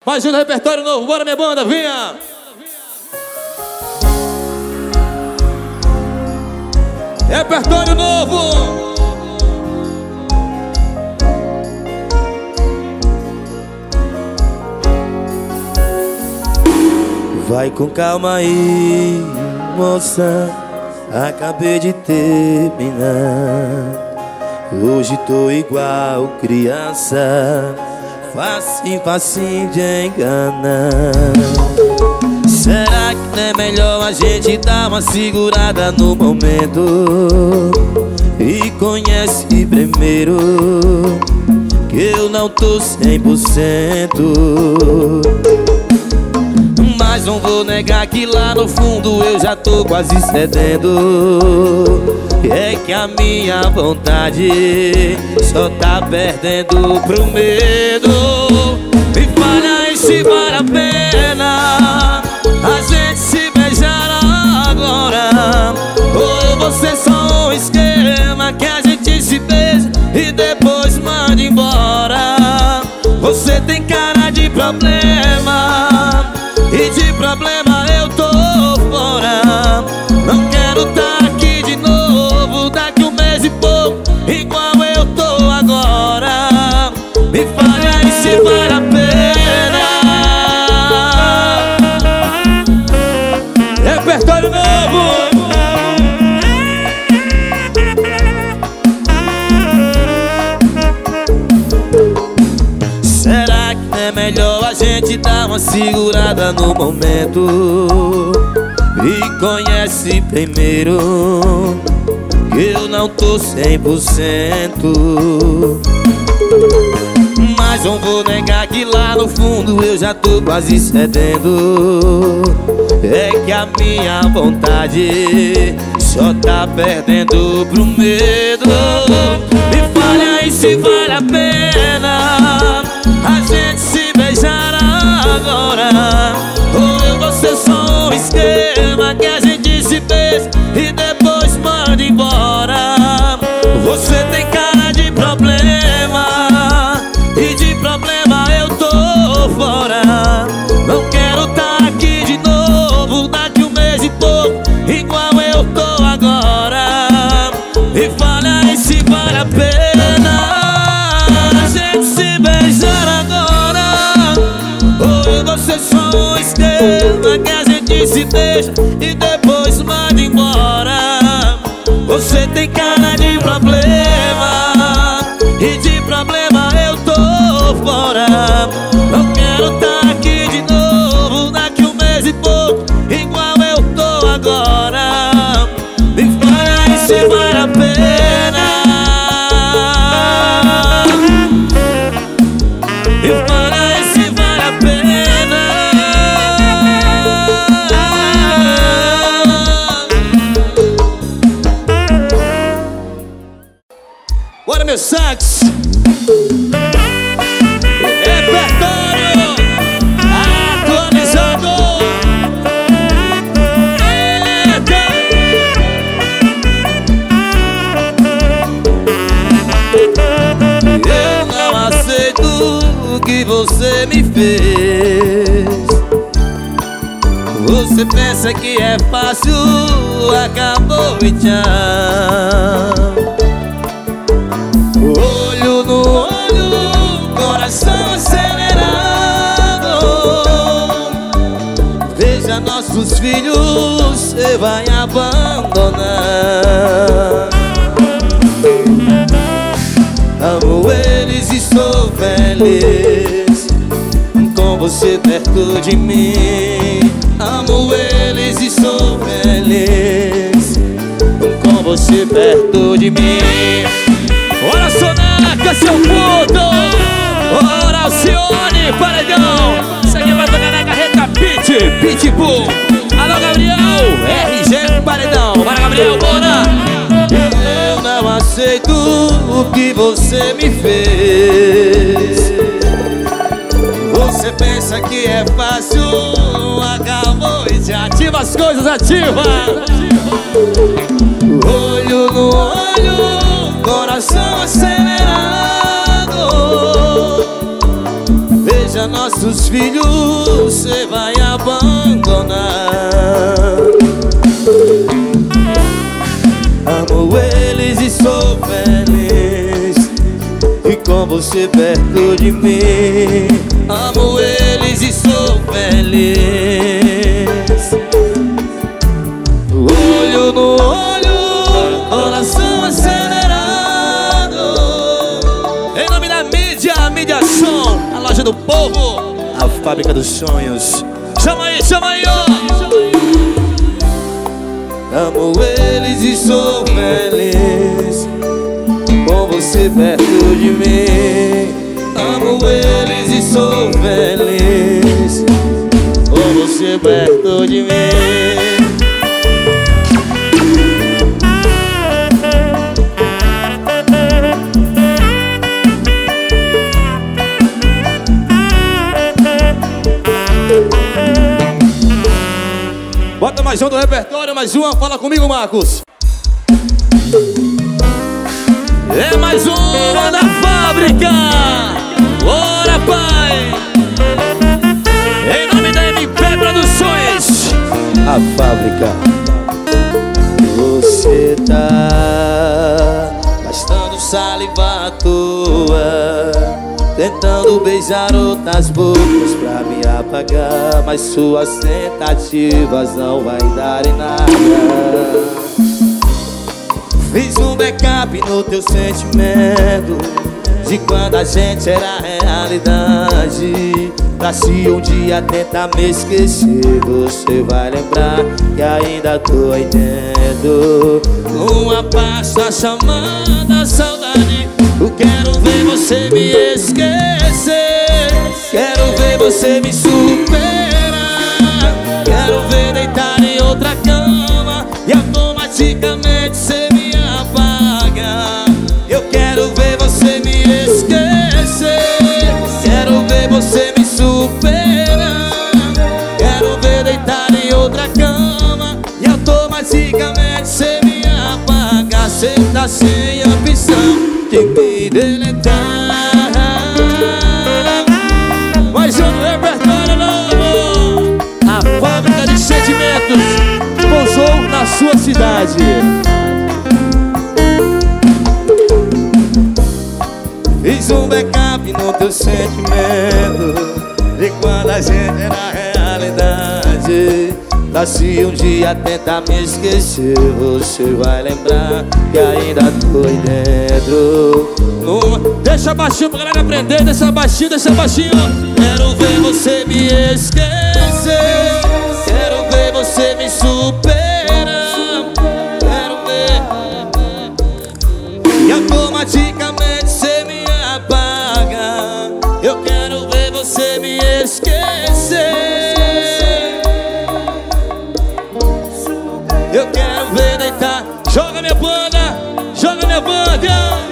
Mais um repertório novo, bora minha banda, vinha! Repertório novo! Vai com calma aí, moça, acabei de terminar. Hoje tô igual criança, facinho, facinho de enganar. Será que não é melhor a gente dar uma segurada no momento e conhece primeiro, que eu não tô 100%. Mas não vou negar que lá no fundo eu já tô quase cedendo. É que a minha vontade só tá perdendo pro medo. Me fala aí se vale a pena a gente se beijar agora, ou você só um esquema que a gente se beija e depois manda embora. Você tem cara de problema e de problema eu tô fora. Não quero tá aqui de novo daqui um mês e pouco, igual eu tô agora. Me fale aí se vale a pena. Repertório novo! Será que é melhor a gente dar uma segurada no momento e conhece primeiro, que eu não tô 100%. Mas não vou negar que lá no fundo eu já tô quase cedendo. É que a minha vontade só tá perdendo pro medo. Me fale aí se vale a pena a gente se beijar agora, ou você só um esquema que a gente se beija e depois manda embora. Você tem cara de problema e de problema eu tô fora. Não quero tá aqui de novo daqui um mês e pouco, igual eu tô agora. Me fala aí se vale a pena a gente se beijar agora, ou você só um esquema que a gente se beija e depois manda embora. Você tem cara de problema e de problema eu tô fora. Não quero tá aqui de novo daqui um mês e pouco, igual eu tô agora. Me fala aí se vale a pena. Me fala aí se vale a pena. Bora meu sax! Repertório atualizado! Eita! Eu não aceito o que você me fez. Você pensa que é fácil, acabou e tchau. Olho no olho, coração acelerado. Veja nossos filhos, você vai abandonar. Amo eles e sou feliz com você perto de mim. Amo eles e sou feliz com você perto de mim. Bora Soneca, seu puto! Bora Alcione, paredão! Isso aqui vai tocar na carreta Pitbull! Alô Gabriel, RG paredão! Bora Gabriel, bora! Eu não aceito o que você me fez. Você pensa que é fácil, acabou e já Ativa as coisas, ativa! Olho no olho, coração acelerado. Veja nosso nossos filhos você vai abandonar. Amo eles e sou feliz e com você perto de mim. Amo eles e sou feliz. Olho no olho, coração acelerado. Em nome da mídia, Mídia Som, a loja do povo, a fábrica dos sonhos. Chama aí, ó. Amo eles e sou feliz com você perto de mim. Amo eles e sou feliz com você perto de mim. Bota mais um do repertório, mais uma, fala comigo, Marcos. É mais uma da fábrica. Bora, pai. Em nome da MP Produções, a fábrica. Você tá gastando saliva à toa, tentando beijar outras bocas pra me apagar, mas suas tentativas não vai dar em nada. Fiz um backup no teu sentimento de quando a gente era realidade, pra se um dia tentar me esquecer, você vai lembrar que ainda tô aí dentro. Uma pasta chamada saudade. Eu quero ver você me esquecer, quero ver você me superar, quero ver deitar em outra cama e automaticamente você me apaga. Eu quero ver você me esquecer, quero ver você me superar, quero ver deitar em outra cama e automaticamente você me apaga. Você tá sem ambição de me deletar. Mais um repertório novo. a fábrica de sentimentos pousou na sua cidade. Fiz um backup no teu sentimento de quando a gente era realidade, pra se um dia tentar me esquecer, você vai lembrar que ainda tô aí dentro. Deixa baixinho pra galera aprender, deixa baixinho, deixa baixinho. Quero ver você me esquecer, quero ver você me superar, quero ver e automaticamente você me apaga. Eu quero ver você me esquecer, eu quero ver deitar. Joga minha banda, joga minha banda.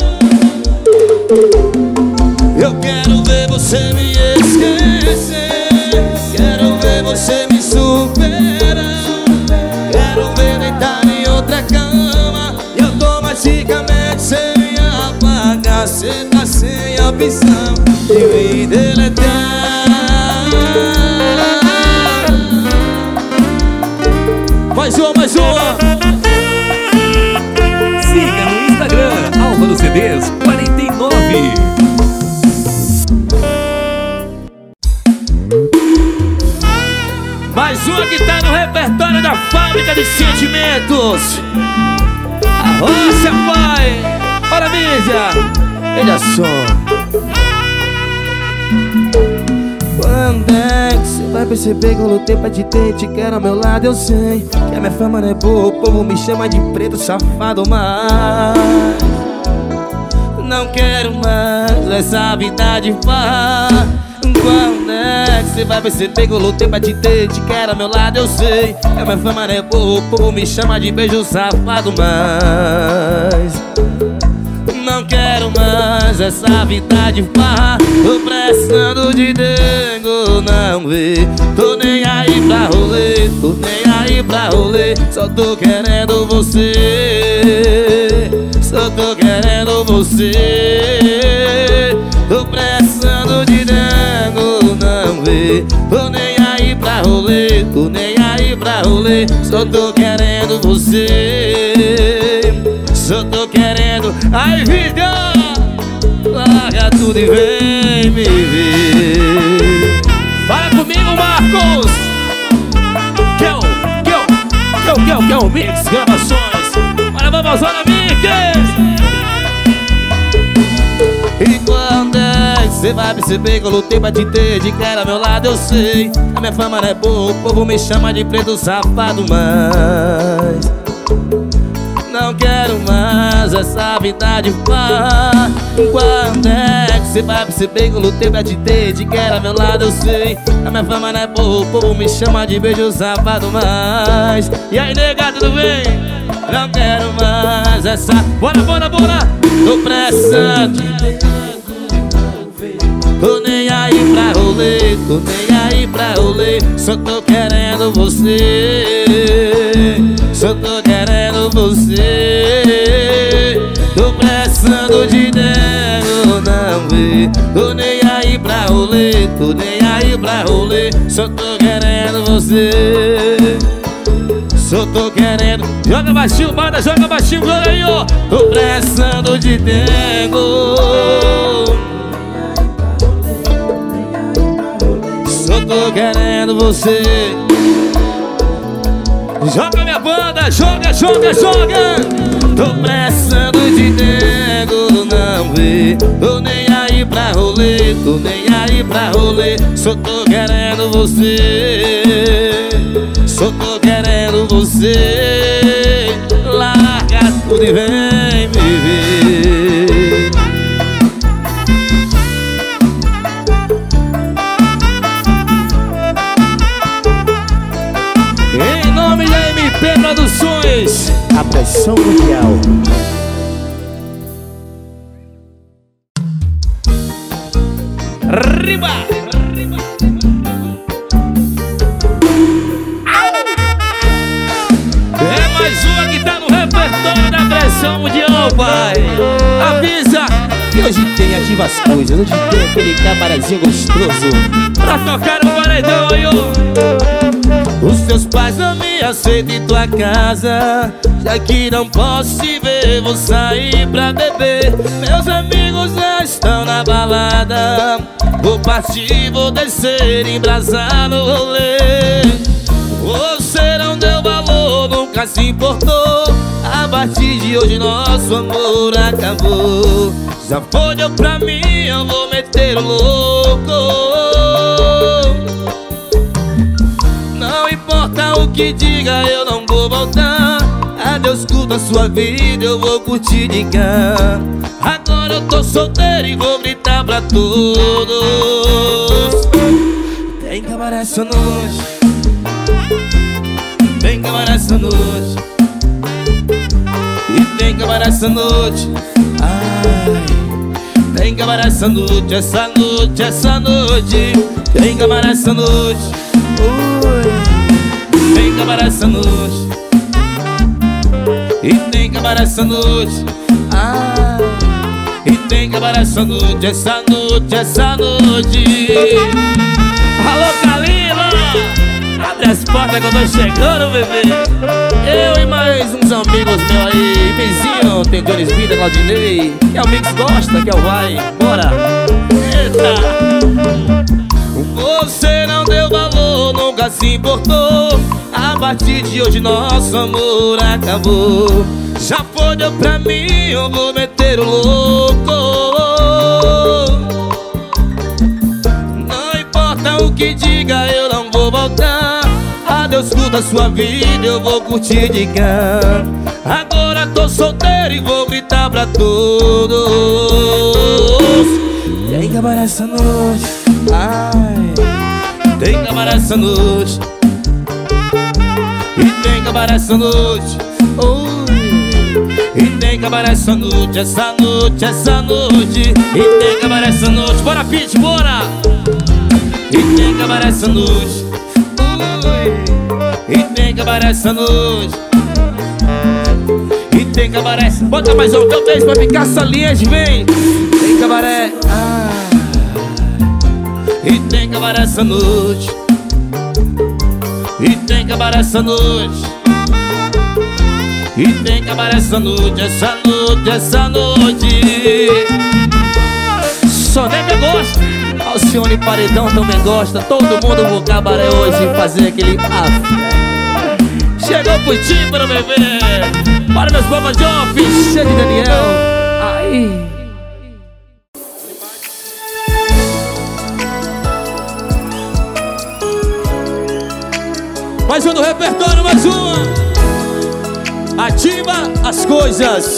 Eu quero ver você me esquecer, quero ver você me superar, quero ver deitar em outra cama e automaticamente você me apaga. Você tá sem a opção de me deletar. Mais uma. Siga no Instagram, Álvaro CDs 49. Mais uma que tá no repertório da fábrica de sentimentos. A roça, pai. Bora, mídia. Olha só. Quando é que você vai perceber que eu lutei pra te ter, te quero ao meu lado? Eu sei que a minha fama não é boa, o povo me chama de preto safado, mas não quero mais essa vida de farra. Quando é que você vai perceber que eu lutei pra te ter, te quero ao meu lado? Eu sei que a minha fama não é boa, o povo me chama de beijo safado, mas não quero mais essa vida de farra. Tô precisando de dengo, não vê. Tô nem aí pra rolê, tô nem aí pra rolê. Só tô querendo você, só tô querendo você. Tô precisando de dengo, não vê. vê. Tô nem aí pra rolê, tô nem aí pra rolê. Só tô querendo você, só tô querendo. Ai, vida, larga tudo e vem me ver. Fala comigo, Marcos. Que é o Mix Gravações. Olha, vamos lá, Mix. E quando é que cê vai perceber que eu lutei pra te ter de cara ao meu lado? Eu sei, a minha fama não é boa, o povo me chama de preto safado, mas não quero mais essa vida de paz. Quando é que cê vai perceber que eu lutei pra te ter de cara ao meu lado? Eu sei, a minha fama não é boa, o povo me chama de beijo safado, mas... E aí, nega, tudo bem? Não quero mais essa... Bora, bora, bora. Tô pressando, tô nem aí pra rolê, tô nem aí pra rolê. Só tô querendo você, só tô querendo você. Tô pressando de nego, não vê. Tô nem aí pra rolê, tô nem aí pra rolê. Só tô querendo você, só tô querendo. Joga baixinho, banda, joga baixinho, joga aí, ó. Tô pressando de nego, só tô querendo você. Joga minha banda, joga, joga, joga. Tô pressando de nego, não vê. Tô nem aí pra rolê, tô nem aí pra rolê. Só tô querendo você, só tô querendo você. Larga tudo e vem me ver. Em nome da MP Produções, A pressão mundial. riba. É mais uma que tá no repertório da pressão mundial, pai. Avisa E hoje tem Ativa as Coisas, hoje tem aquele cabarezinho gostoso pra tocar no paredão aí, ó. Os teus pais não me aceitam em tua casa, já que não posso te ver, vou sair pra beber. Meus amigos já estão na balada, vou partir, vou descer, embrasar no rolê. Você não deu valor, nunca se importou. A partir de hoje nosso amor acabou. Já foi, deu pra mim, eu vou meter o louco. Não importa o que diga, eu não vou voltar. Adeus, curta a sua vida, eu vou curtir de cá. Agora eu tô solteiro e vou gritar pra todos. Tem cabaré essa noite, tem cabaré essa noite, e tem cabaré essa noite. Ai, tem cabaré essa noite, essa noite, essa noite. Tem cabaré essa noite. Oi, tem cabaré essa noite, e tem cabaré essa noite. Ai, e tem cabaré essa noite, essa noite, essa noite. Alô, Kalila, abre as portas que eu tô chegando, bebê. Eu e mais uns amigos meus aí, vizinho, tem Jones Vida, Claudinei, que é o Mix gosta, que é o vai, bora. Eita. Você não deu valor, nunca se importou. A partir de hoje nosso amor acabou. Já foi, deu pra mim, eu vou meter o louco. Não importa o que diga, eu não vou voltar. Adeus, curta a sua vida, eu vou curtir de cá. Agora tô solteiro e vou gritar pra todos. Tem cabaré essa noite, ai, tem cabaré essa noite, e tem cabaré essa noite. Oi, e tem cabaré essa noite, essa noite, essa noite. E tem cabaré essa noite, bora Pete, bora. E tem cabaré essa noite. Oi, e tem cabaré essa noite, e tem cabaré. Bota mais uma vez pra ficar salinhas, vem. Tem cabaré, e tem cabaré. acabar essa noite. E tem que acabar essa noite. E tem que acabar essa noite, essa noite, essa noite. Soneca gosta, Alcione Paredão também gosta. Todo mundo no cabaré hoje fazer aquele after. Chegou pro tímpano, bebê. Para meus Bobas Joff, cheio de Daniel. Aí. Mais um do repertório, mais uma. Ativa as coisas.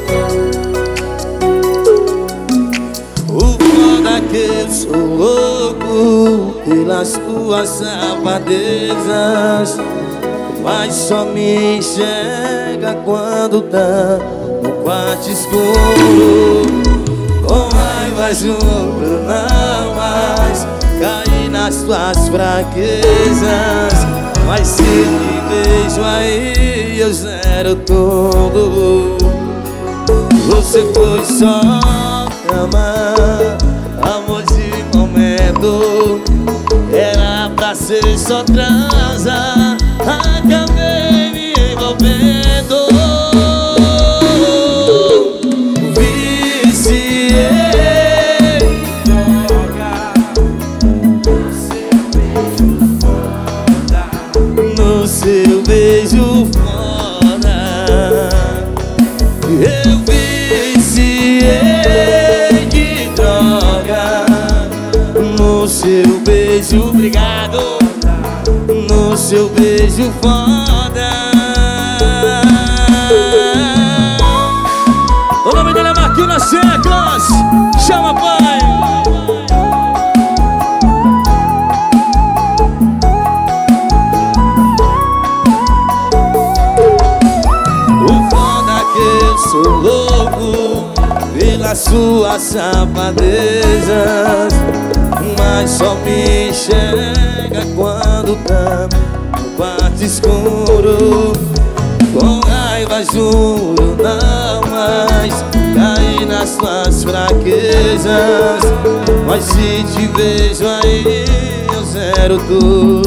O foda que eu sou louco pelas tuas safadezas, mas só me enxerga quando tá no quarto escuro. Com raiva juro não mais cair nas tuas fraquezas, mas se eu te vejo aí eu zero tudo. Você foi só cama, amor de momento, era pra ser só transa, acabei me envolvendo. Viciei no seu beijo foda. Eu viciei de droga no seu beijo, obrigado, no seu beijo foda. O nome dele é Marquinhos nas teclas. Chama, pai. O foda que eu sou louco pelas suas safadezas, mas só me enxerga quando tá no quarto escuro. Com raiva juro não mais cair nas suas fraquezas, mas se te vejo aí eu zero tudo.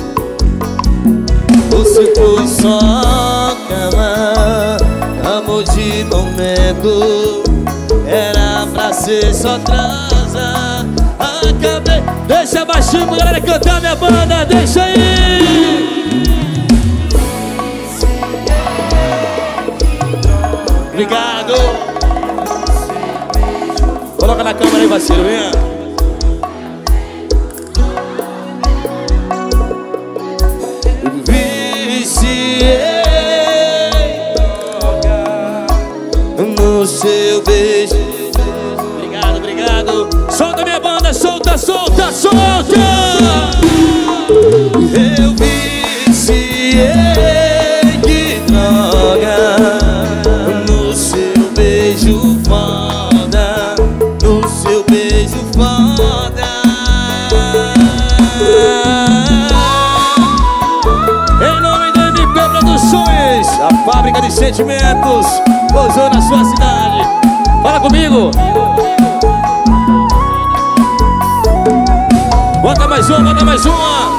Você foi só cama, amor de momento, era pra ser só transa, acabei. Deixa baixinho pra galera cantar, minha banda. Deixa aí. Obrigado. Coloca na câmera aí, parceiro, vem. Viciei no seu beijo. Obrigado, obrigado. Solta, minha banda. Solta, solta, solta. Eu viciei de droga no seu beijo foda, no seu beijo foda. Em nome da MP Produções, a fábrica de sentimentos, pousou na sua cidade. Fala comigo. Bota mais uma, bota mais uma.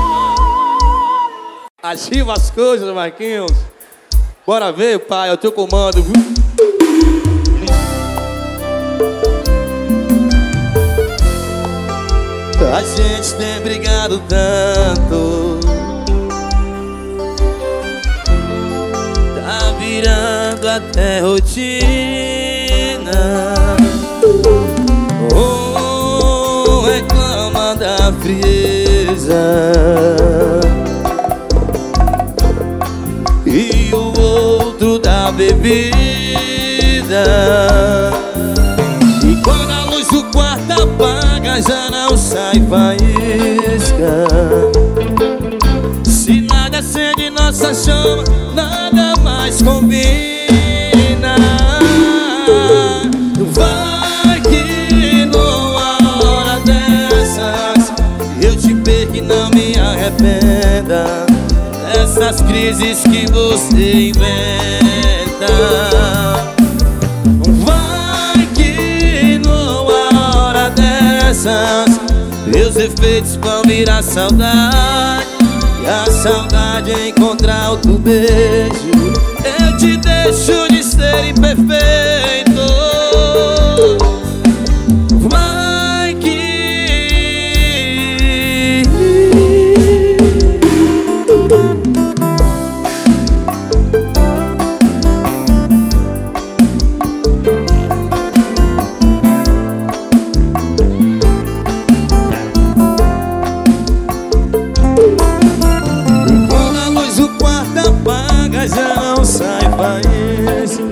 Ativa as coisas, Marquinhos. Bora ver, pai, é o teu comando, viu? A gente tem brigado tanto, tá virando até rotina. Um reclama da frieza e o outro da bebida. E quando a luz do quarto apaga, já não sai faísca. Se nada acende nossa chama, nada mais combina. Vai que numa hora dessas eu te perco e não me arrependa dessas crises que você inventa. Vai que numa hora dessas eu Meus efeitos vão virar saudade, e a saudade encontrar outro beijo. Eu te deixo de ser imperfeito. Vai que quando a luz do quarto apaga, já não sai faísca.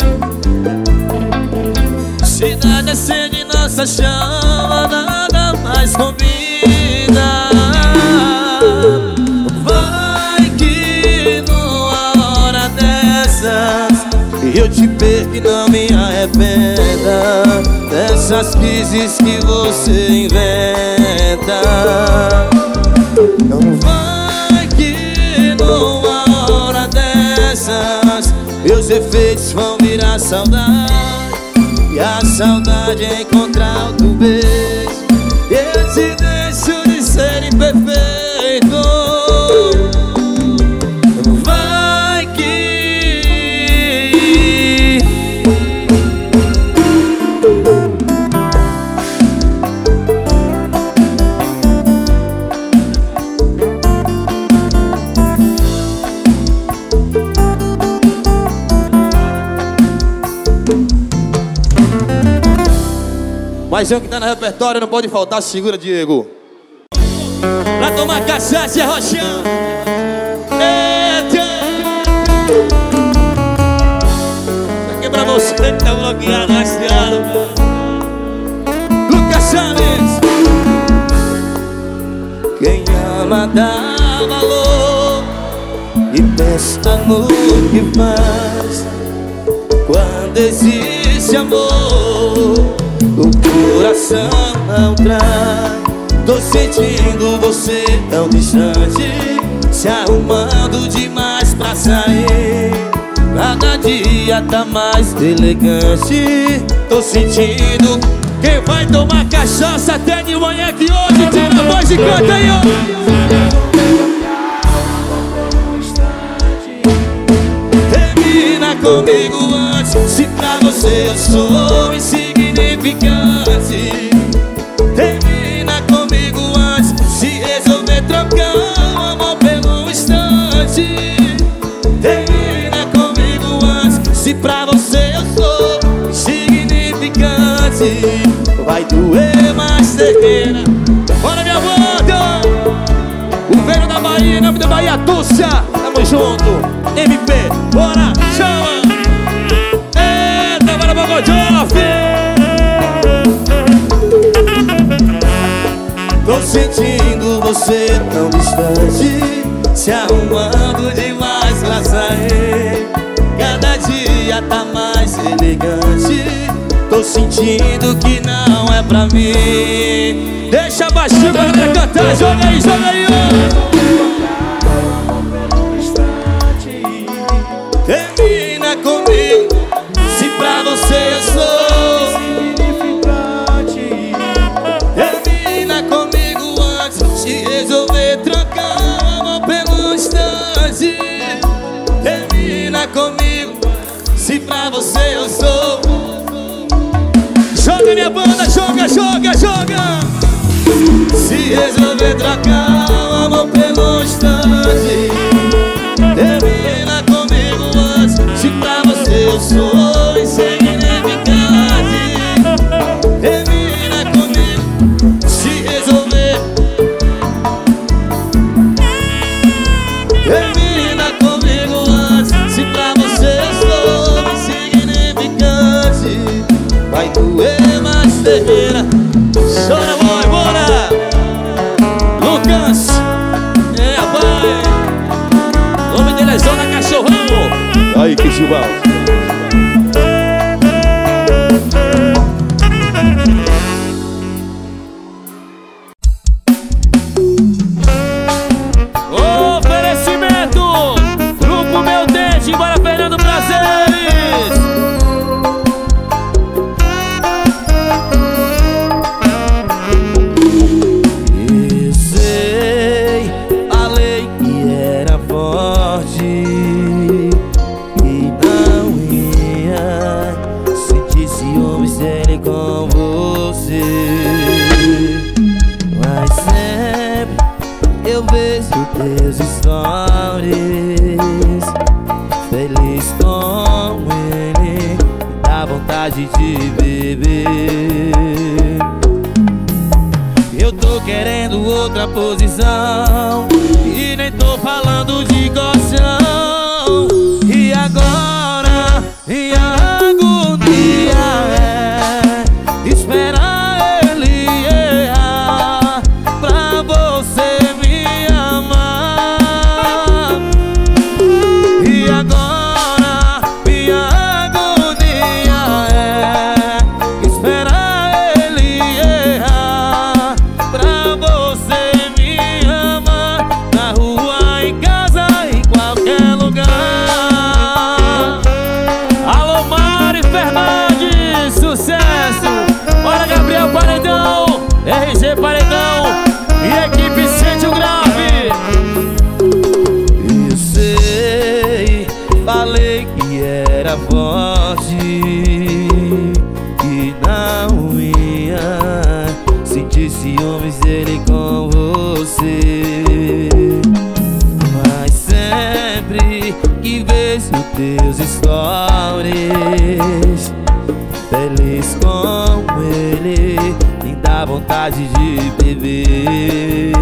Cidade acende nossa chama, nada mais combina. Vai que numa hora dessas eu te perco e não me arrependa dessas crises que você inventa. Não vai que numa hora dessas meus efeitos vão virar saudade, e a saudade encontrar outro beijo. Eu te deixo de ser imperfeito. Vai que mais um que tá no repertório, não pode faltar. Segura, Diego. Pra tomar cachaça é Rochão. Eita! Isso aqui é pra você que tá bloqueado, rastreado. Lucas Chaves. Quem ama dá valor e pensa no que faz. Quando existe amor, o coração não trai. Tô sentindo você tão distante, se arrumando demais pra sair. Cada dia tá mais elegante. Tô sentindo. Quem vai tomar cachaça até de manhã que hoje tira a voz e canta aí, ó. Termina comigo antes, se pra você eu sou insignificante. Termina comigo antes, se resolver trocar o amor pelo instante. Termina comigo antes, se pra você eu sou insignificante. Vai doer mais certeira. Bora, minha banda! O velho da Bahia, em nome da Bahia, Túcia. Tamo junto, MP, bora, chama! Eita, bora, Bogojoff! Tô sentindo você tão distante, se arrumando demais pra sair. Cada dia tá mais elegante. Tô sentindo que não é pra mim. Deixa baixinho pra galera cantar. Joga aí, ó. Termina comigo, se pra você eu sou insignificante. Termina comigo antes, se resolver trocar o amor pelo instante. Termina comigo, se pra você eu sou. Joga, minha banda, joga, joga, joga. Se resolver trocar o amor pelo instante. Termina comigo antes, se pra você eu sou insignificante. Termina comigo, se resolver. Termina comigo antes, se pra você eu sou insignificante. Vai doer mais terreira. Chora, boy, bora! Lucas, vai! O nome dele é Zona Cachorrão. Aí, que Gilval. Oferecimento Grupo Meu Dente, bora, Fernando Prazeres. eu vejo teus stories, feliz com ele, dá vontade de beber. Eu tô querendo outra posição e nem tô falando de colchão. E agora minha agonia é esperar ele errar pra você me amar. E agora minha agonia é esperar ele errar pra você me amar. Na rua, em casa, em qualquer lugar. Alô, Mari Fernandes, sucesso! Bora, Gabriel Paredão, RG Paredão e equipe Sente o Grave. Eu sei, falei que era forte, que não ia sentir ciúmes dele com você. Mas sempre que vejo teus stories, feliz com ele, me dá vontade de beber.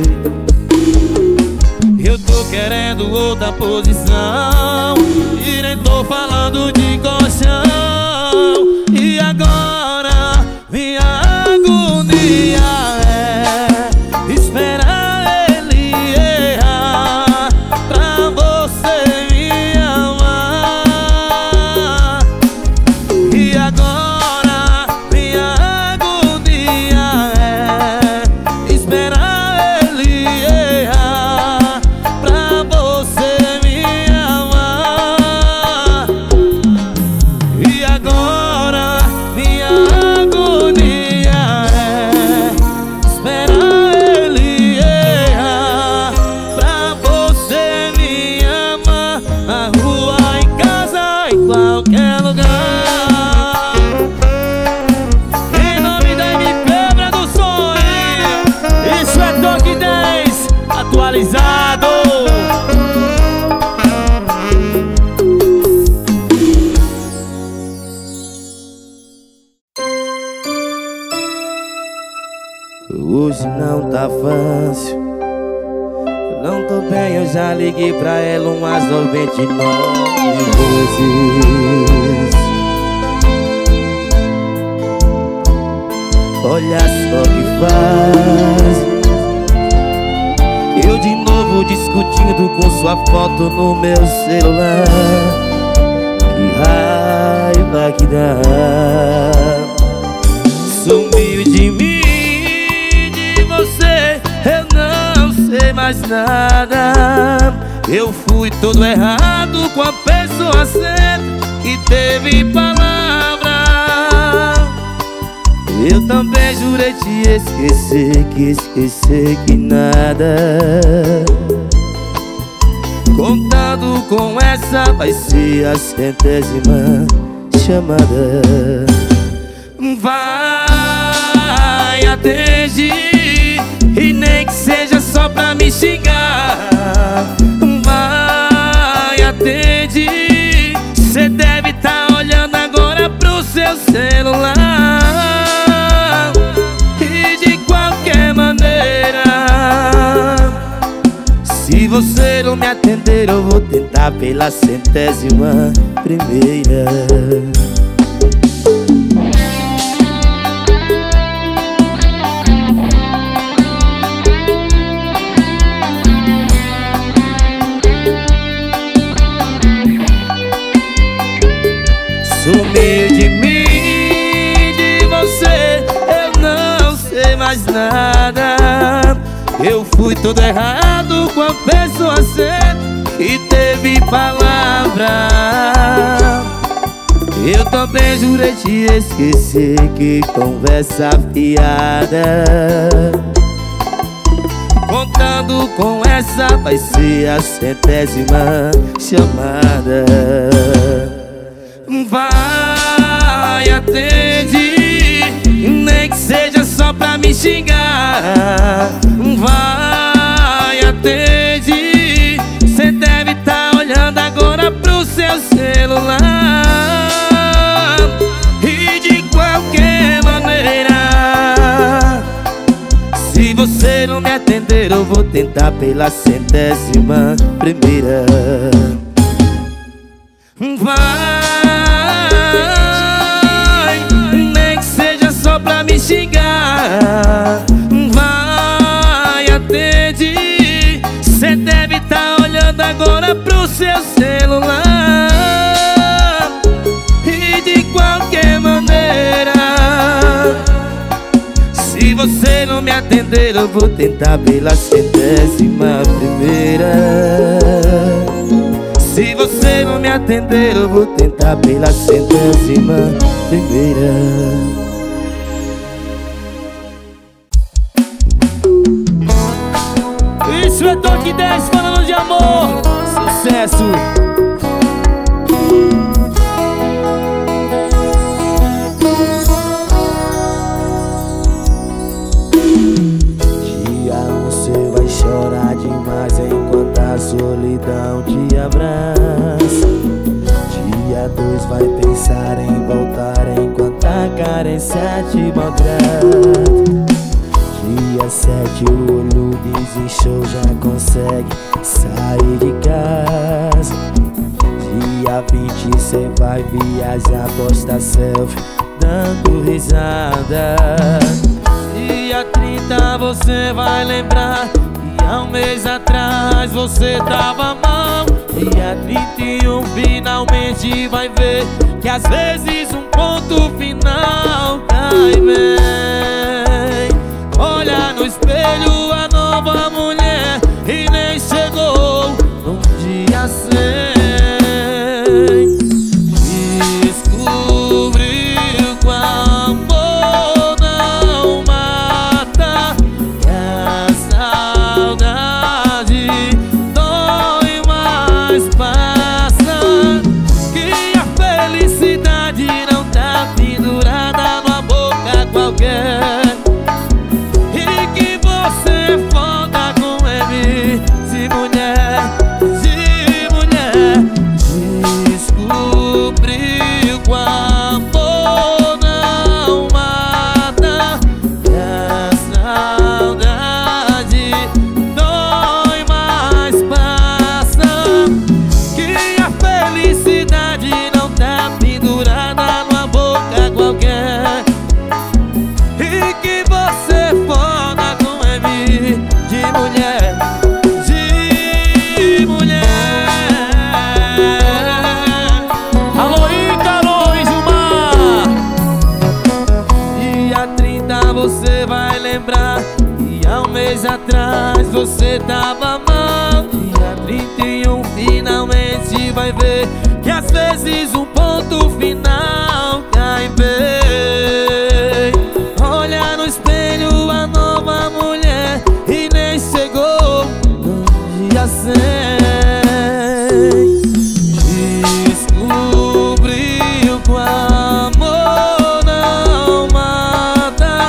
Eu tô querendo outra posição e nem tô falando de colchão. E agora minha agonia é esperar ele errar pra você me amar. E agora minha agonia é esperar ele errar pra você me amar. E agora minha agonia é esperar ele errar pra você me amar. Na rua, em casa, em qualquer lugar. Em nome da MP Produções, isso é Toque 10 atualizado. Hoje não tá fácil, eu não tô bem, eu já liguei pra ela umas 99 vezes. Olha só que faz, eu de novo discutindo com sua foto no meu celular. Que raiva que dá, sumiu de mim. Eu não sei mais nada. Eu fui todo errado com a pessoa certa e teve palavra. Eu também jurei te esquecer, que esquecer que nada. Contando com essa vai ser a 100ª chamada. Vai, atende, e nem que seja só pra me xingar. Vai, atende, cê deve tá olhando agora pro seu celular. E de qualquer maneira, se você não me atender, eu vou tentar pela 100ª primeira. Sumiu de mim, de você, eu não sei mais nada. Eu fui todo errado com a pessoa certa e teve palavra. Eu também jurei te esquecer, que conversa fiada. Contando com essa vai ser a 100ª chamada. Vai, atende, nem que seja só pra me xingar. Vai, atende. Cê deve tá olhando agora pro seu celular. E de qualquer maneira, se você não me atender, eu vou tentar pela 100ª. Vai, nem que seja só pra me xingar. Vai, atende. Cê deve tá olhando agora pro seu celular. E de qualquer maneira, se você não me atender, eu vou tentar pela 100ª. Se você não me atender, eu vou tentar pela 100ª. Isso é Toque 10 falando de amor. Sucesso. Dia 1 cê vai chorar demais enquanto a solidão te abraça. Dia 2 vai pensar em voltar enquanto a carência te maltrata. Dia 7 o olho desinchou, já consegue sair de casa. Dia 20 cê vai viajar, posta selfie dando risada. Dia 30 você vai lembrar que há um mês atrás você tava mal. Dia 31 finalmente vai ver que às vezes um ponto final cai bem. Olha no espelho a nova mulher e nem chegou num dia sem. Descobriu que o amor não mata, que a saudade dói, mas passa, que a felicidade não tá pendurada numa boca qualquer. Descobriu que o amor não mata, que a saudade dói, mas passa, que a felicidade não tá pendurada numa boca qualquer. E que você foda com M de mulher. Você vai lembrar que há um mês atrás você tava mal. Dia 31 finalmente vai ver que às vezes um ponto final cai bem. Olha no espelho a nova mulher e nem chegou no dia 100. Descobriu que o amor não mata,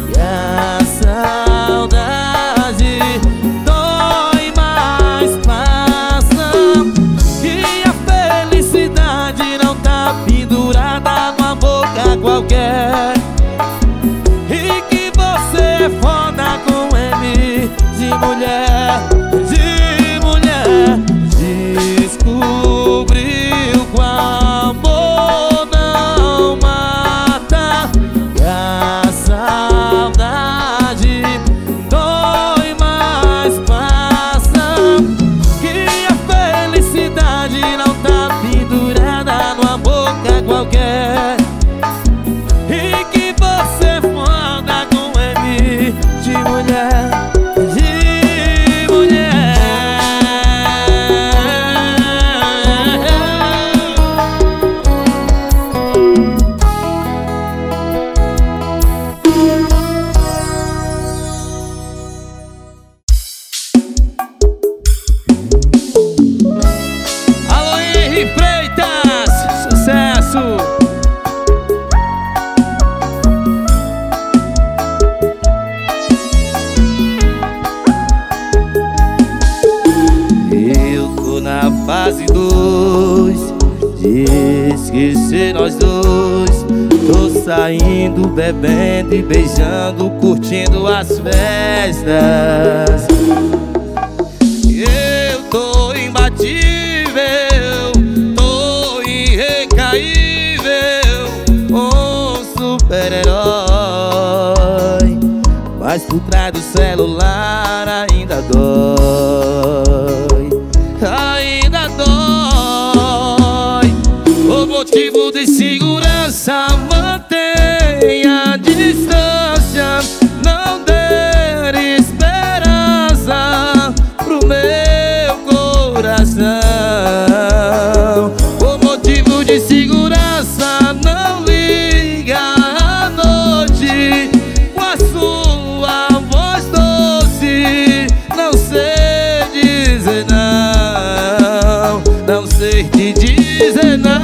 saudade dói, mas passa, que a felicidade não tá pendurada de esquecer nós dois. Tô saindo, bebendo e beijando, curtindo as festas. Eu tô imbatível, tô irrecaível, um super-herói, mas por trás do celular ainda dói, ainda dói. O motivo de segurança, mantenha a distância, não der esperança pro meu coração. O motivo de segurança, não liga à noite com a sua voz doce. Não sei dizer não, não sei te dizer não.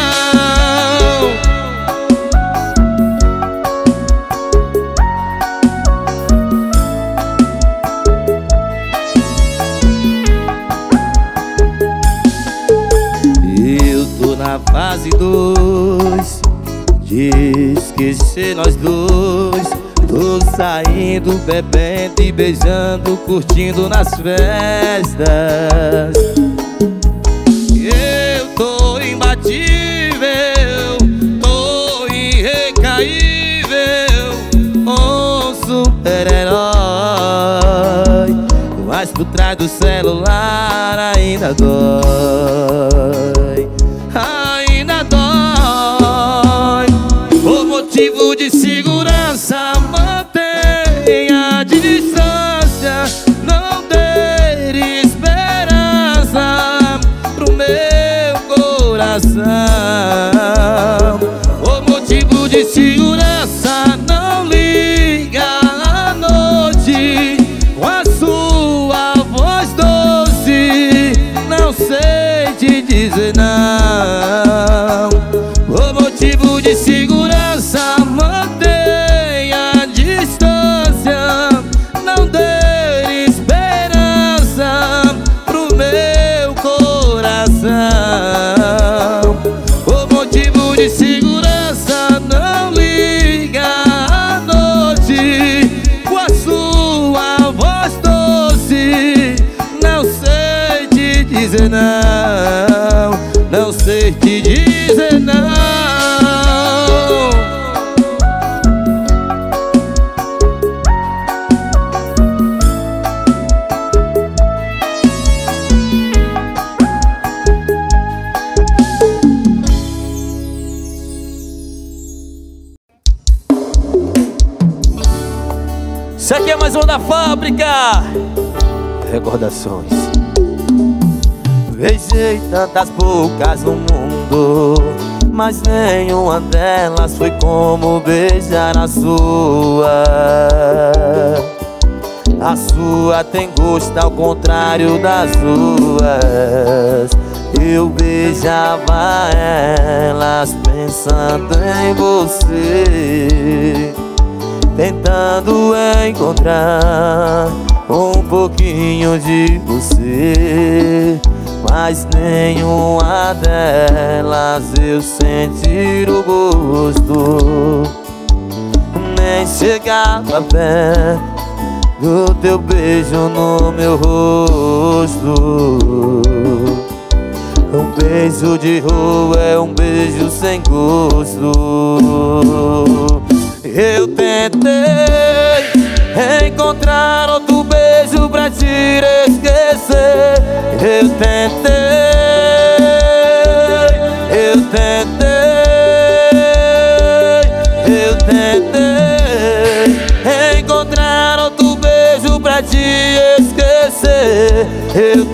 Na fase 2 de esquecer nós dois. Tô saindo, bebendo e beijando, curtindo nas festas. Eu tô imbatível, tô irrecaível, um super-herói, mas por trás do celular ainda dói, ainda dói. O motivo de segurança, mantenha a distância, não der esperança pro meu coração. O motivo de segurança, não liga à noite com a sua voz doce. Não sei te dizer não. O motivo de segurança, mantenha a distância, não der esperança pro meu coração. O motivo de segurança, não liga à noite com a sua voz doce. Não sei te dizer não, não sei te dizer não. Isso aqui é mais um da fábrica. Recordações. Beijei tantas bocas no mundo, mas nenhuma delas foi como beijar a sua. A sua tem gosto ao contrário das suas. Eu beijava elas pensando em você, tentando encontrar um pouquinho de você, mas nenhuma delas eu senti o gosto, nem chegava perto do teu beijo no meu rosto. Um beijo de rua é um beijo sem gosto. Eu tentei encontrar outro beijo pra te esquecer. Eu tentei encontrar outro beijo pra te esquecer. Eu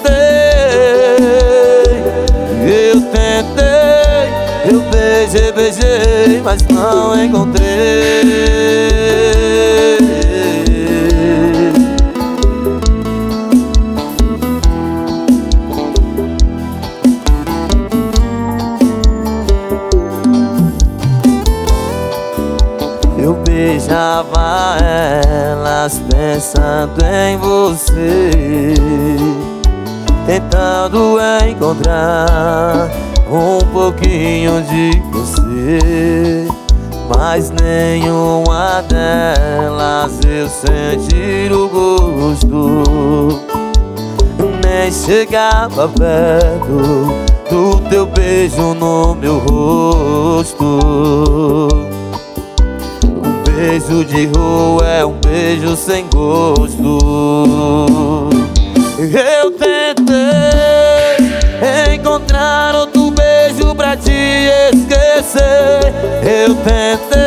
tentei, eu beijei, mas não encontrei. Eu beijava elas pensando em você, tentando encontrar um pouquinho de você, mas nenhuma delas eu sentir o gosto. Nem chegava perto do teu beijo no meu rosto. Um beijo de rua é um beijo sem gosto. Eu tentei encontrar outro beijo pra te esquecer. Eu tentei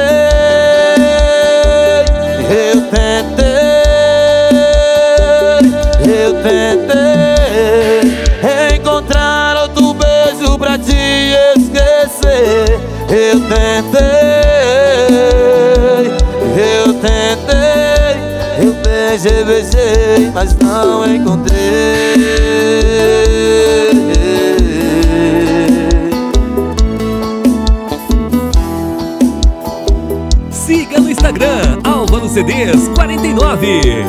encontrar outro beijo pra te esquecer. Eu beijei, mas não encontrei. Siga no Instagram, Álvaro CDs 49.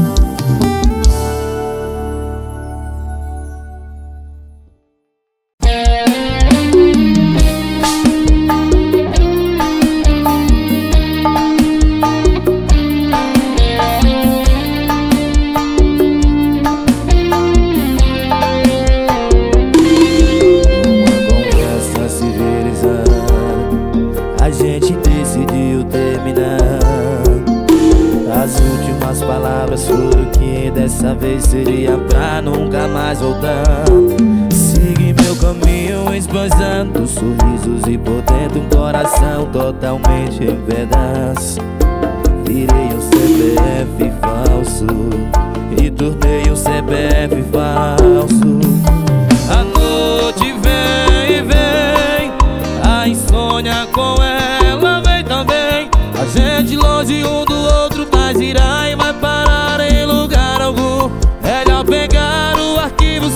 Dessa vez seria pra nunca mais voltar. Segui meu caminho esbanjando sorrisos e por dentro um coração totalmente em pedaços. Virei um CPF falso e tornei um CPF falso. A noite vem e vem, a insônia com ela vem também. A gente longe um do outro vai girar e vai parar em lugar algum. Melhor pegar o arquivo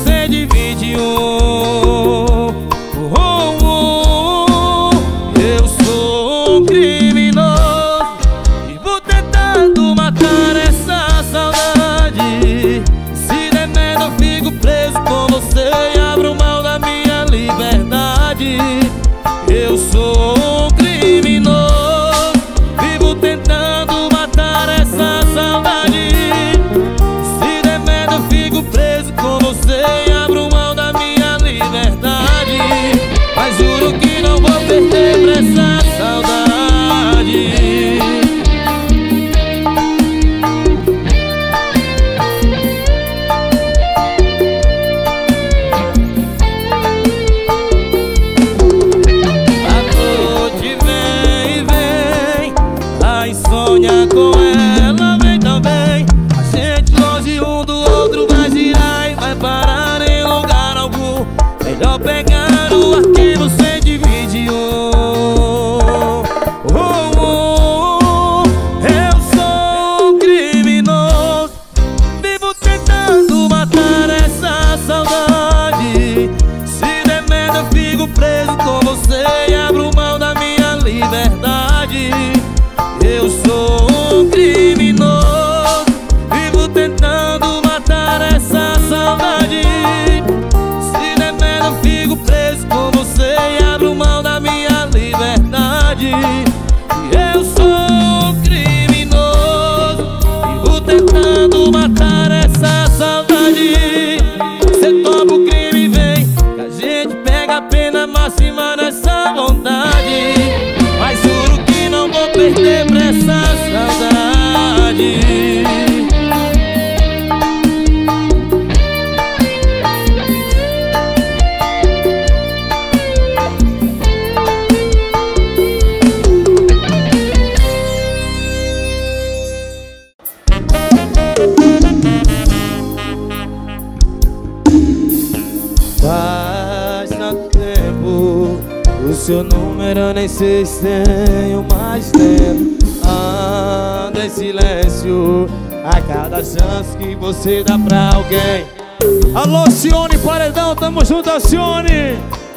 121. Eu sou um criminoso e vou tentando matar essa saudade. Se der merda eu fico preso com você e abro mão da minha liberdade. Eu sou um criminoso, vivo tentando matar essa saudade. Se der merda eu fico preso com você e abro mão da minha liberdade. Mas juro que não vou perder pra essa saudade. A noite vem e vem, a insônia com ela vem também. A gente longe um do outro vai girar e vai parar em lugar algum. Melhor pegar o arquivo 121. Eu sou um criminoso, vivo tentando matar essa saudade. Se der merda eu fico preso com você e abro mão da minha liberdade. Eu sou um criminoso, vivo tentando matar essa saudade. Se der merda eu fico preso com você e abro mão da minha liberdade. Eu sou um criminoso, vivo tentando matar essa saudade. Cê topa o crime, vem, que a gente pega a pena máxima nessa vontade. Mas juro que não vou perder pra essa saudade. Faz tanto tempo, o seu número eu nem sei se tenho mais tempo. Anda em silêncio a cada chance que você dá pra alguém. Alô, Cione Paredão, tamo junto, Cione.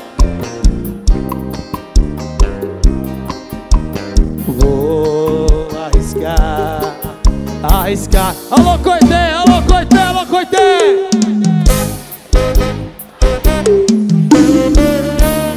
Vou arriscar. Alô, Coité, alô, Coité, alô, Coité.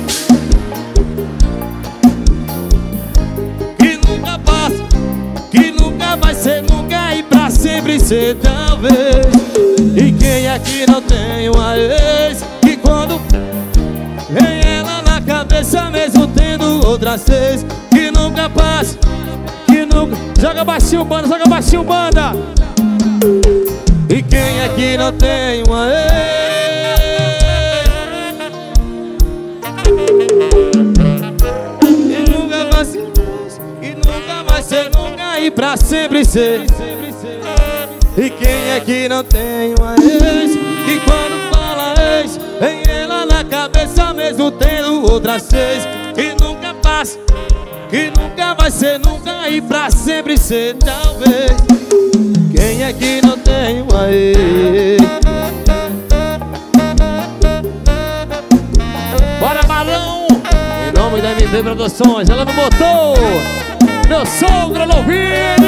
ser talvez. E quem aqui não tem uma ex que quando vem ela na cabeça, mesmo tendo outras seis, que nunca passa, que nunca... Joga baixinho, banda, joga baixinho, banda. E quem aqui não tem uma ex que nunca vai ser, que nunca vai ser, nunca e pra sempre ser. E quem aqui não tem uma ex que quando fala ex, vem ela na cabeça mesmo tendo outras seis, que nunca passa, que nunca vai ser, nunca e pra sempre ser talvez. Quem aqui não tem uma ex? Bora, Marão! Em nome da MV Produções, ela não botou! Meu sogro, Lovinho!